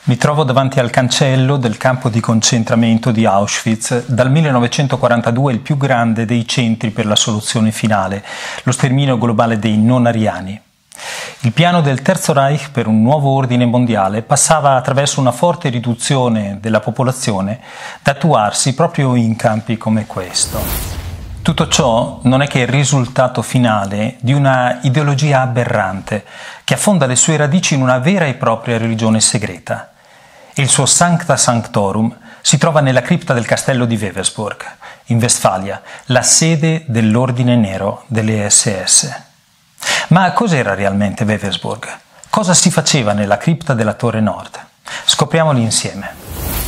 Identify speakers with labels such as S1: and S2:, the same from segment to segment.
S1: Mi trovo davanti al cancello del campo di concentramento di Auschwitz, dal 1942 il più grande dei centri per la soluzione finale, lo sterminio globale dei non ariani. Il piano del Terzo Reich per un nuovo ordine mondiale passava attraverso una forte riduzione della popolazione da attuarsi proprio in campi come questo. Tutto ciò non è che il risultato finale di una ideologia aberrante che affonda le sue radici in una vera e propria religione segreta. Il suo Sancta Sanctorum si trova nella cripta del castello di Wewelsburg, in Westfalia, la sede dell'Ordine Nero delle SS. Ma cos'era realmente Wewelsburg? Cosa si faceva nella cripta della Torre Nord? Scopriamolo insieme.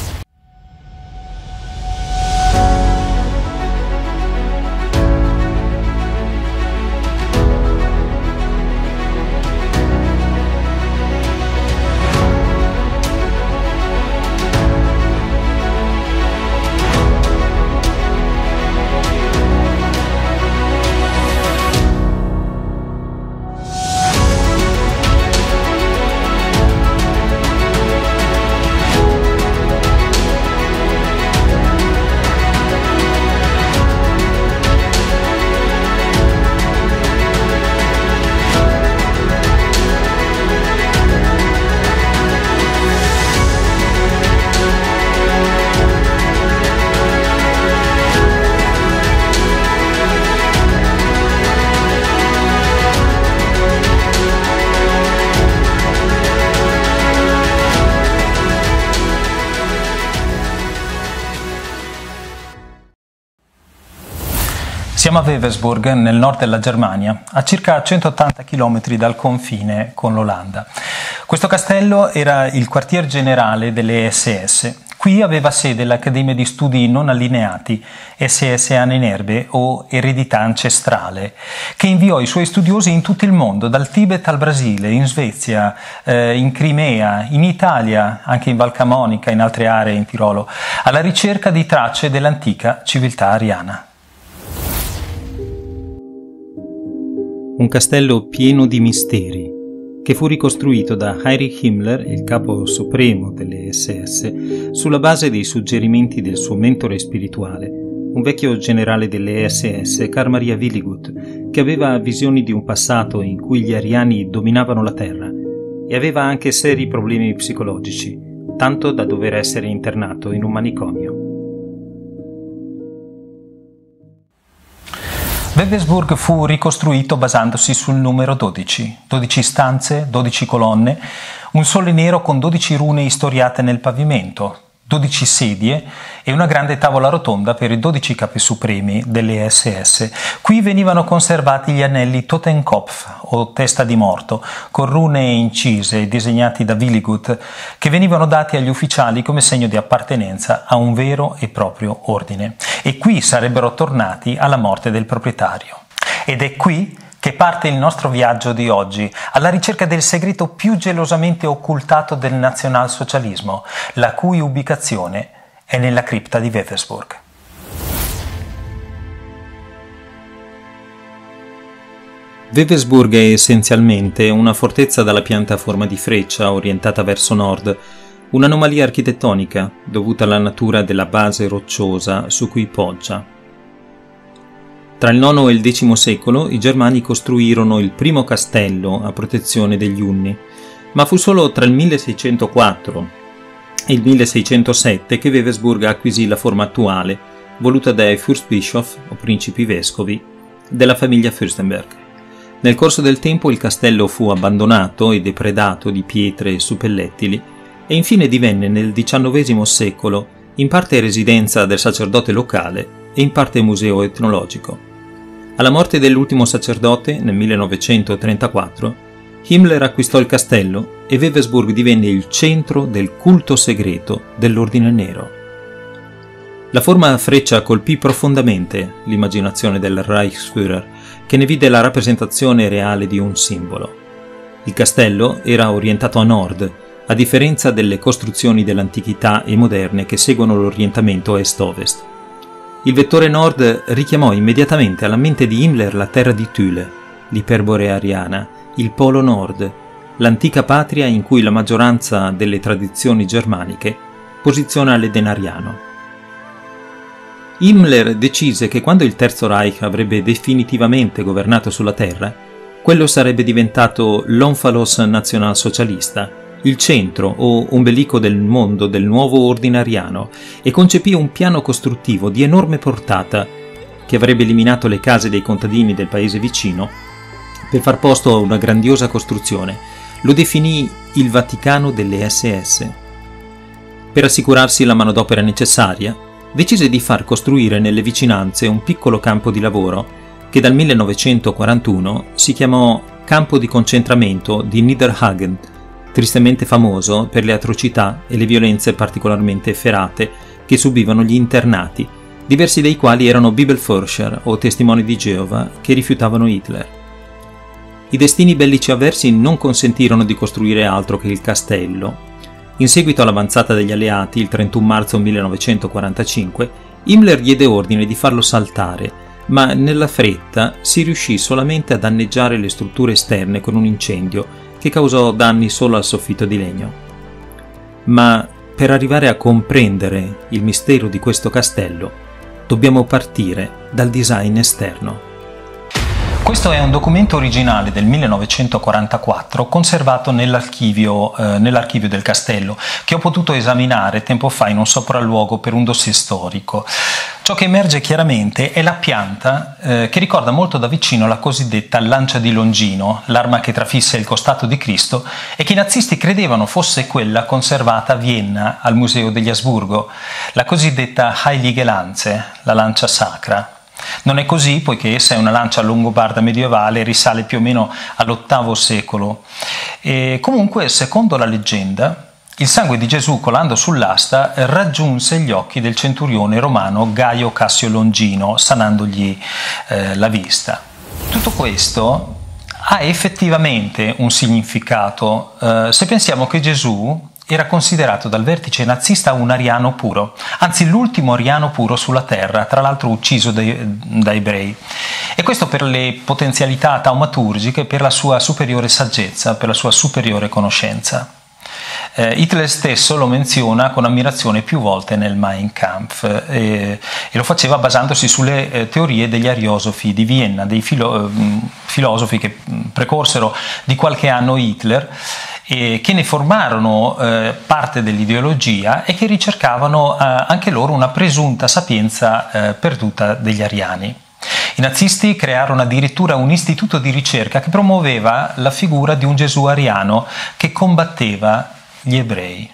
S1: Siamo a Wewelsburg, nel nord della Germania, a circa 180 km dal confine con l'Olanda. Questo castello era il quartier generale delle SS. Qui aveva sede l'Accademia di Studi Non Allineati, SS Ahnenerbe o Eredità Ancestrale, che inviò i suoi studiosi in tutto il mondo, dal Tibet al Brasile, in Svezia, in Crimea, in Italia, anche in Val Camonica, in altre aree in Tirolo, alla ricerca di tracce dell'antica civiltà ariana.
S2: Un castello pieno di misteri, che fu ricostruito da Heinrich Himmler, il capo supremo delle SS, sulla base dei suggerimenti del suo mentore spirituale, un vecchio generale delle SS, Karl Maria Willigut, che aveva visioni di un passato in cui gli ariani dominavano la terra e aveva anche seri problemi psicologici, tanto da dover essere internato in un manicomio.
S1: Wewelsburg fu ricostruito basandosi sul numero 12, 12 stanze, 12 colonne, un sole nero con 12 rune istoriate nel pavimento, 12 sedie e una grande tavola rotonda per i 12 capi supremi delle SS. Qui venivano conservati gli anelli Totenkopf o testa di morto, con rune incise e disegnati da Willigut, che venivano dati agli ufficiali come segno di appartenenza a un vero e proprio ordine. E qui sarebbero tornati alla morte del proprietario. Ed è qui che parte il nostro viaggio di oggi, alla ricerca del segreto più gelosamente occultato del nazionalsocialismo, la cui ubicazione è nella cripta di Wewelsburg.
S2: Wewelsburg è essenzialmente una fortezza dalla pianta a forma di freccia orientata verso nord, un'anomalia architettonica dovuta alla natura della base rocciosa su cui poggia. Tra il IX e il X secolo i germani costruirono il primo castello a protezione degli Unni, ma fu solo tra il 1604 e il 1607 che Wewelsburg acquisì la forma attuale, voluta dai Fürstbischof o principi vescovi della famiglia Fürstenberg. Nel corso del tempo il castello fu abbandonato e depredato di pietre e suppellettili e infine divenne nel XIX secolo in parte residenza del sacerdote locale e in parte museo etnologico. Alla morte dell'ultimo sacerdote, nel 1934, Himmler acquistò il castello e Wewelsburg divenne il centro del culto segreto dell'Ordine Nero. La forma a freccia colpì profondamente l'immaginazione del Reichsführer, che ne vide la rappresentazione reale di un simbolo. Il castello era orientato a nord, a differenza delle costruzioni dell'antichità e moderne che seguono l'orientamento est-ovest. Il vettore nord richiamò immediatamente alla mente di Himmler la terra di Thule, l'iperbore ariana, il polo nord, l'antica patria in cui la maggioranza delle tradizioni germaniche posiziona l'Edenariano. Himmler decise che quando il Terzo Reich avrebbe definitivamente governato sulla Terra, quello sarebbe diventato l'Onfalos nazionalsocialista, il centro o ombelico del mondo del nuovo ordinariano, e concepì un piano costruttivo di enorme portata che avrebbe eliminato le case dei contadini del paese vicino per far posto a una grandiosa costruzione. Lo definì il Vaticano delle SS. Per assicurarsi la manodopera necessaria, decise di far costruire nelle vicinanze un piccolo campo di lavoro che dal 1941 si chiamò Campo di concentramento di Niederhagen, tristemente famoso per le atrocità e le violenze particolarmente efferate che subivano gli internati, diversi dei quali erano Bibelforscher o testimoni di Geova che rifiutavano Hitler. I destini bellici avversi non consentirono di costruire altro che il castello. In seguito all'avanzata degli alleati, il 31 marzo 1945, Himmler diede ordine di farlo saltare, ma nella fretta si riuscì solamente a danneggiare le strutture esterne con un incendio che causò danni solo al soffitto di legno. Ma per arrivare a comprendere il mistero di questo castello, dobbiamo partire dal design esterno.
S1: Questo è un documento originale del 1944 conservato nell'archivio del castello, che ho potuto esaminare tempo fa in un sopralluogo per un dossier storico. Ciò che emerge chiaramente è la pianta che ricorda molto da vicino la cosiddetta lancia di Longino, l'arma che trafisse il costato di Cristo e che i nazisti credevano fosse quella conservata a Vienna al Museo degli Asburgo, la cosiddetta Heilige Lanze, la lancia sacra. Non è così, poiché essa è una lancia longobarda medievale e risale più o meno all'VIII secolo. E comunque, secondo la leggenda, il sangue di Gesù, colando sull'asta, raggiunse gli occhi del centurione romano Gaio Cassio Longino, sanandogli la vista. Tutto questo ha effettivamente un significato. Se pensiamo che Gesù era considerato dal vertice nazista un ariano puro, anzi l'ultimo ariano puro sulla terra, tra l'altro ucciso da ebrei. E questo per le potenzialità taumaturgiche, per la sua superiore saggezza, per la sua superiore conoscenza. Hitler stesso lo menziona con ammirazione più volte nel Mein Kampf e lo faceva basandosi sulle teorie degli ariosofi di Vienna, dei filosofi che precorsero di qualche anno Hitler, che ne formarono parte dell'ideologia e che ricercavano anche loro una presunta sapienza perduta degli ariani. I nazisti crearono addirittura un istituto di ricerca che promuoveva la figura di un Gesù ariano che combatteva gli ebrei.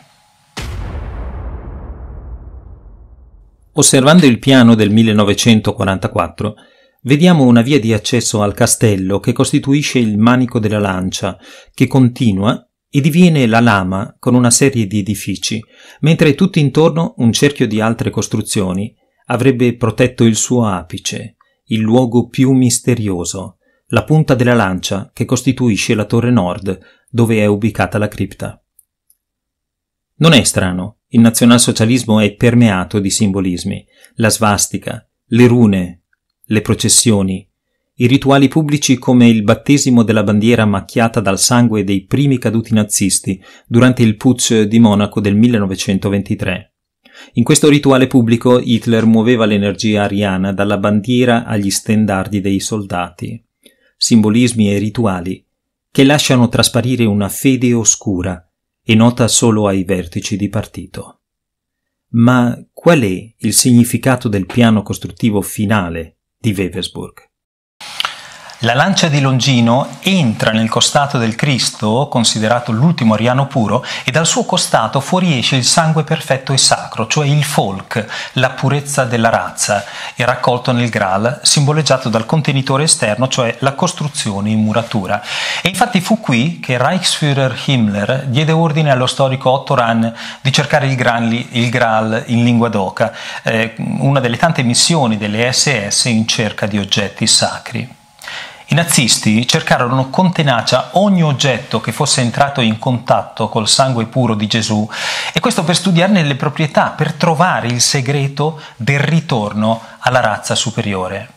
S2: Osservando il piano del 1944, vediamo una via di accesso al castello che costituisce il manico della lancia, che continua e diviene la lama con una serie di edifici, mentre tutto intorno un cerchio di altre costruzioni avrebbe protetto il suo apice, il luogo più misterioso, la punta della lancia che costituisce la torre nord, dove è ubicata la cripta. Non è strano, il nazionalsocialismo è permeato di simbolismi, la svastica, le rune, le processioni, i rituali pubblici come il battesimo della bandiera macchiata dal sangue dei primi caduti nazisti durante il putsch di Monaco del 1923. In questo rituale pubblico Hitler muoveva l'energia ariana dalla bandiera agli stendardi dei soldati, simbolismi e rituali che lasciano trasparire una fede oscura e nota solo ai vertici di partito. Ma qual è il significato del piano costruttivo finale di Wewelsburg?
S1: La lancia di Longino entra nel costato del Cristo, considerato l'ultimo ariano puro, e dal suo costato fuoriesce il sangue perfetto e sacro, cioè il Volk, la purezza della razza, e raccolto nel Graal, simboleggiato dal contenitore esterno, cioè la costruzione in muratura. E infatti fu qui che Reichsführer Himmler diede ordine allo storico Otto Rahn di cercare il Graal in lingua d'oca, una delle tante missioni delle SS in cerca di oggetti sacri. I nazisti cercarono con tenacia ogni oggetto che fosse entrato in contatto col sangue puro di Gesù, e questo per studiarne le proprietà, per trovare il segreto del ritorno alla razza superiore.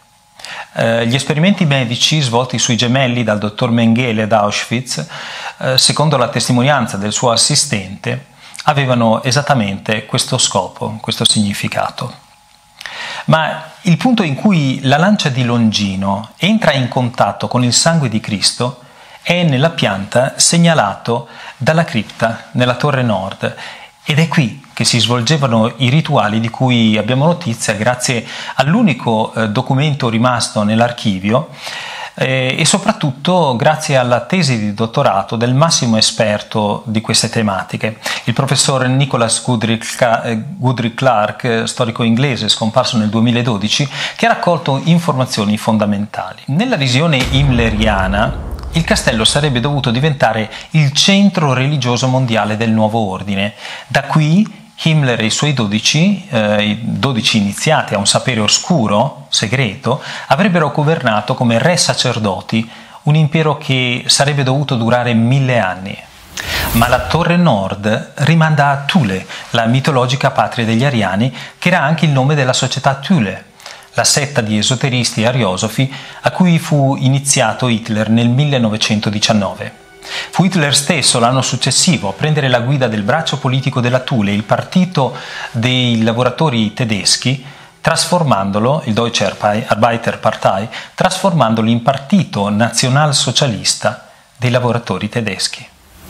S1: Gli esperimenti medici svolti sui gemelli dal dottor Mengele ad Auschwitz, secondo la testimonianza del suo assistente, avevano esattamente questo scopo, questo significato. Ma il punto in cui la lancia di Longino entra in contatto con il sangue di Cristo è nella pianta segnalato dalla cripta nella torre nord, ed è qui che si svolgevano i rituali di cui abbiamo notizia grazie all'unico documento rimasto nell'archivio e soprattutto grazie alla tesi di dottorato del massimo esperto di queste tematiche, il professor Nicholas Goodrich Clark, storico inglese scomparso nel 2012, che ha raccolto informazioni fondamentali. Nella visione himmleriana, il castello sarebbe dovuto diventare il centro religioso mondiale del nuovo ordine. Da qui Himmler e i suoi 12 iniziati a un sapere oscuro, segreto, avrebbero governato come re sacerdoti un impero che sarebbe dovuto durare 1000 anni. Ma la Torre Nord rimanda a Thule, la mitologica patria degli ariani, che era anche il nome della società Thule, la setta di esoteristi e ariosofi a cui fu iniziato Hitler nel 1919. Fu Hitler stesso l'anno successivo a prendere la guida del braccio politico della Thule, il partito dei lavoratori tedeschi, trasformandolo, il Deutsche Arbeiterpartei, trasformandolo in partito nazionalsocialista dei lavoratori tedeschi.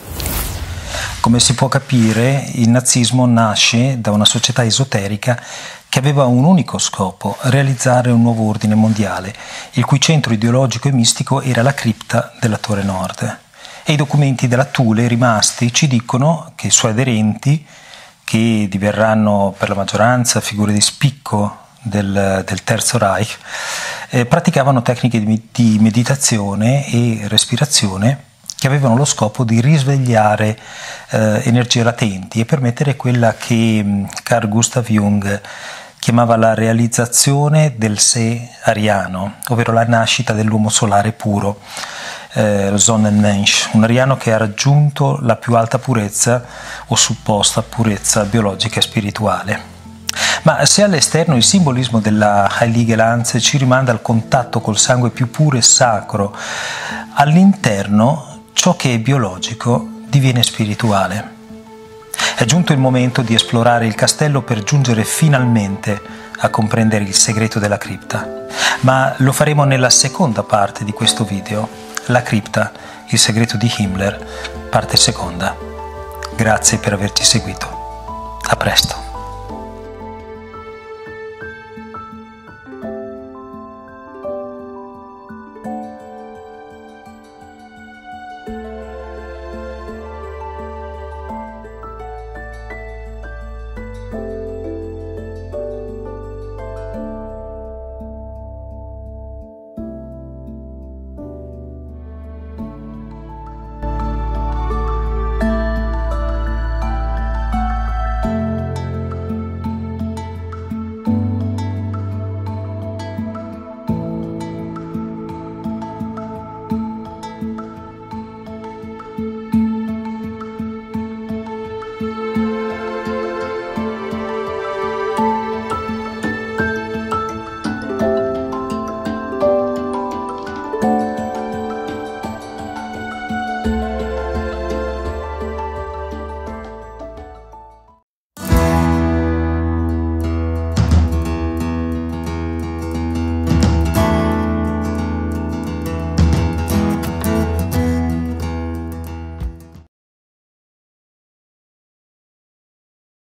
S1: Come si può capire, il nazismo nasce da una società esoterica che aveva un unico scopo: realizzare un nuovo ordine mondiale, il cui centro ideologico e mistico era la cripta della Torre Nord. E i documenti della Thule rimasti ci dicono che i suoi aderenti, che diverranno per la maggioranza figure di spicco del Terzo Reich, praticavano tecniche di meditazione e respirazione che avevano lo scopo di risvegliare energie latenti e permettere quella che Carl Gustav Jung chiamava la realizzazione del sé ariano, ovvero la nascita dell'uomo solare puro, Sonnenmensch, un ariano che ha raggiunto la più alta purezza o supposta purezza biologica e spirituale. Ma se all'esterno il simbolismo della Heilige Lanze ci rimanda al contatto col sangue più puro e sacro, all'interno ciò che è biologico diviene spirituale. È giunto il momento di esplorare il castello per giungere finalmente a comprendere il segreto della cripta. Ma lo faremo nella seconda parte di questo video, La cripta, il segreto di Himmler, parte seconda. Grazie per averci seguito. A presto.